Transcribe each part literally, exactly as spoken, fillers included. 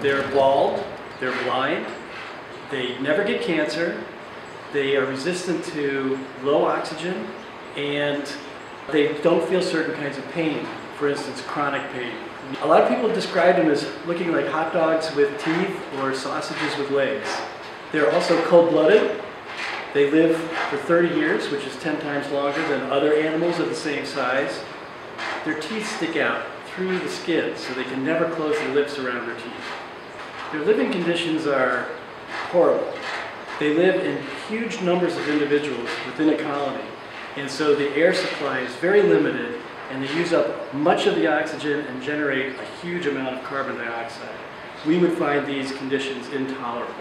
They're bald, they're blind, they never get cancer, they are resistant to low oxygen, and they don't feel certain kinds of pain, for instance, chronic pain. A lot of people describe them as looking like hot dogs with teeth or sausages with legs. They're also cold-blooded. They live for thirty years, which is ten times longer than other animals of the same size. Their teeth stick out through the skin, so they can never close their lips around their teeth. Their living conditions are horrible. They live in huge numbers of individuals within a colony, and so the air supply is very limited, and they use up much of the oxygen and generate a huge amount of carbon dioxide. We would find these conditions intolerable.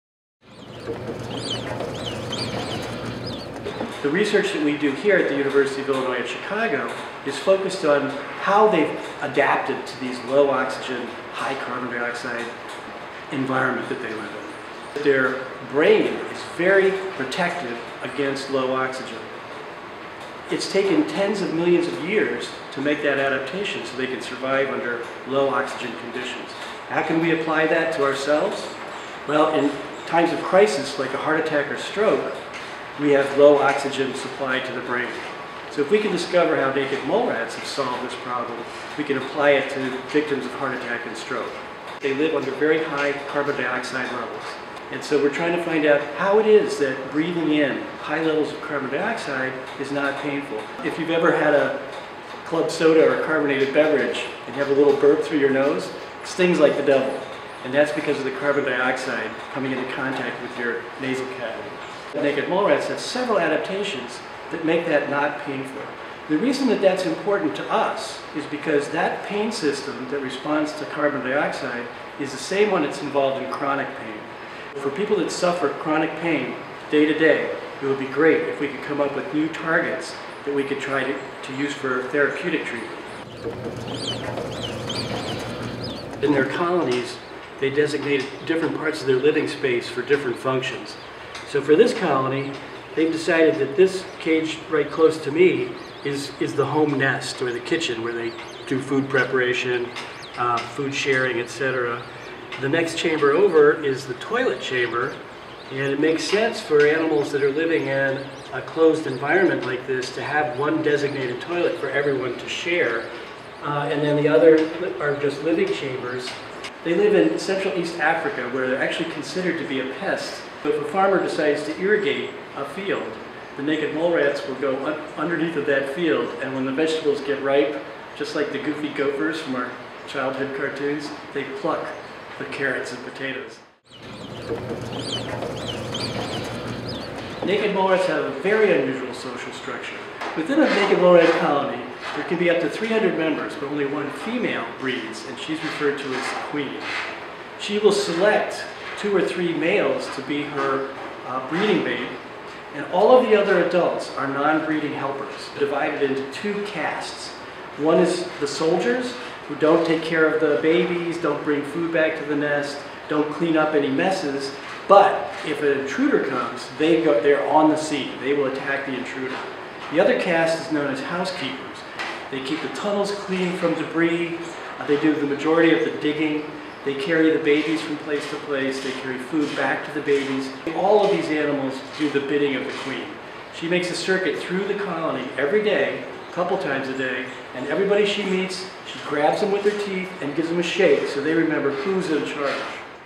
The research that we do here at the University of Illinois at Chicago is focused on how they've adapted to these low oxygen, high carbon dioxide environment that they live in. Their brain is very protective against low oxygen. It's taken tens of millions of years to make that adaptation so they can survive under low oxygen conditions. How can we apply that to ourselves? Well, in times of crisis like a heart attack or stroke, we have low oxygen supply to the brain. So if we can discover how naked mole rats have solved this problem, we can apply it to victims of heart attack and stroke. They live under very high carbon dioxide levels. And so we're trying to find out how it is that breathing in high levels of carbon dioxide is not painful. If you've ever had a club soda or a carbonated beverage and you have a little burp through your nose, it stings like the devil. And that's because of the carbon dioxide coming into contact with your nasal cavity. Naked mole rats have several adaptations that make that not painful. The reason that that's important to us is because that pain system that responds to carbon dioxide is the same one that's involved in chronic pain. For people that suffer chronic pain day to day, it would be great if we could come up with new targets that we could try to, to use for therapeutic treatment. In their colonies, they designated different parts of their living space for different functions. So for this colony, they've decided that this cage right close to me is, is the home nest, or the kitchen, where they do food preparation, uh, food sharing, et cetera. The next chamber over is the toilet chamber, and it makes sense for animals that are living in a closed environment like this to have one designated toilet for everyone to share, uh, and then the other are just living chambers. They live in Central East Africa, where they're actually considered to be a pest. So if a farmer decides to irrigate a field, the naked mole rats will go un underneath of that field, and when the vegetables get ripe, just like the goofy gophers from our childhood cartoons, they pluck the carrots and potatoes. Naked mole rats have a very unusual social structure. Within a naked mole rat colony, there can be up to three hundred members, but only one female breeds, and she's referred to as the queen. She will select two or three males to be her uh, breeding bait, and all of the other adults are non-breeding helpers, divided into two castes. One is the soldiers, who don't take care of the babies, don't bring food back to the nest, don't clean up any messes, but if an intruder comes, they go, they're on the scene. They will attack the intruder. The other caste is known as housekeepers. They keep the tunnels clean from debris, uh, they do the majority of the digging, they carry the babies from place to place, they carry food back to the babies. All of these animals do the bidding of the queen. She makes a circuit through the colony every day, a couple times a day, and everybody she meets, she grabs them with her teeth and gives them a shake so they remember who's in charge.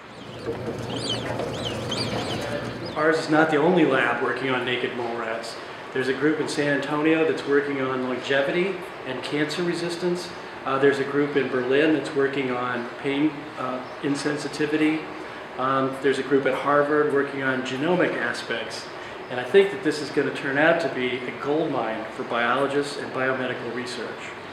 Ours is not the only lab working on naked mole rats. There's a group in San Antonio that's working on longevity and cancer resistance. Uh, there's a group in Berlin that's working on pain uh, insensitivity. Um, there's a group at Harvard working on genomic aspects. And I think that this is going to turn out to be a gold mine for biologists and biomedical research.